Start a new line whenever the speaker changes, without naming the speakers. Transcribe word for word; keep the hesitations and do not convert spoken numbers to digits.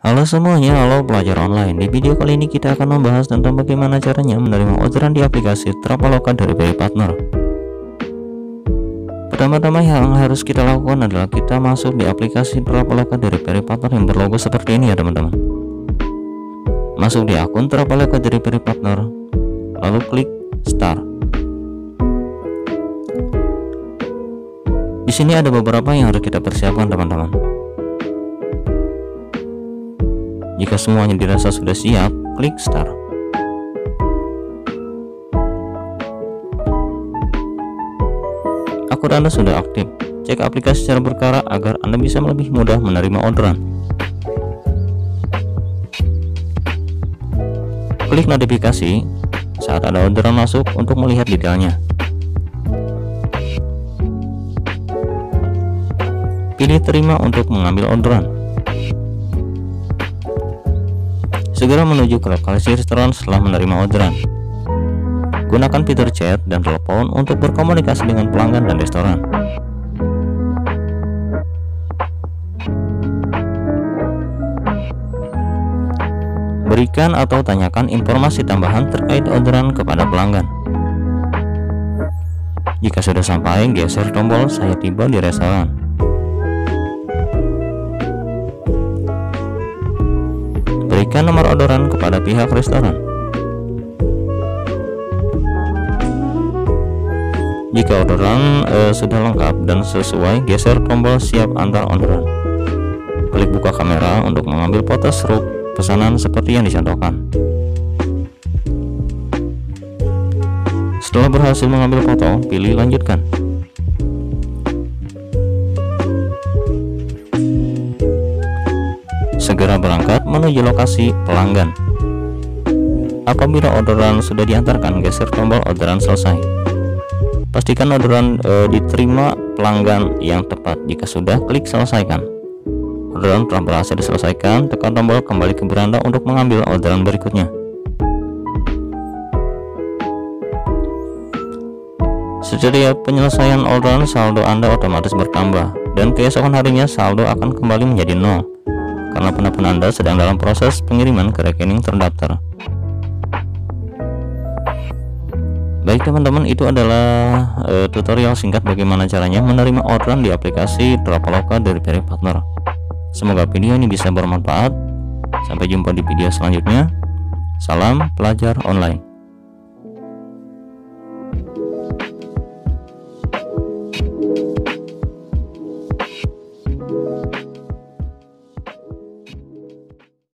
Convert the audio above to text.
Halo semuanya, halo pelajar online. Di video kali ini kita akan membahas tentang bagaimana caranya menerima orderan di aplikasi Traveloka dari Pay Partner. Pertama-tama yang harus kita lakukan adalah kita masuk di aplikasi Traveloka dari Pay Partner yang berlogo seperti ini ya teman-teman. Masuk di akun Traveloka dari Pay Partner, lalu klik Start. Di sini ada beberapa yang harus kita persiapkan teman-teman. Jika semuanya dirasa sudah siap, klik Start. Akun Anda sudah aktif. Cek aplikasi secara berkala agar Anda bisa lebih mudah menerima orderan. Klik notifikasi saat ada orderan masuk untuk melihat detailnya. Pilih terima untuk mengambil orderan. Segera menuju ke lokasi restoran setelah menerima orderan. Gunakan fitur chat dan telepon untuk berkomunikasi dengan pelanggan dan restoran. Berikan atau tanyakan informasi tambahan terkait orderan kepada pelanggan. Jika sudah sampai, geser tombol "Saya tiba di restoran". Berikan nomor orderan kepada pihak restoran. Jika orderan e, sudah lengkap dan sesuai, geser tombol "Siap antar orderan". Klik buka kamera untuk mengambil foto struk pesanan seperti yang dicontohkan. Setelah berhasil mengambil foto, pilih lanjutkan. Segera berangkat menuju lokasi pelanggan. Apabila orderan sudah diantarkan, geser tombol orderan selesai. Pastikan orderan e, diterima pelanggan yang tepat. Jika sudah, klik selesaikan. Orderan telah berhasil diselesaikan, tekan tombol kembali ke beranda untuk mengambil orderan berikutnya. Setiap penyelesaian orderan, saldo Anda otomatis bertambah, dan keesokan harinya saldo akan kembali menjadi nol karena penelpon Anda sedang dalam proses pengiriman ke rekening terdaftar. Baik teman-teman, itu adalah e, tutorial singkat bagaimana caranya menerima orderan di aplikasi Traveloka dari Pay Partner. Semoga video ini bisa bermanfaat. Sampai jumpa di video selanjutnya. Salam pelajar online.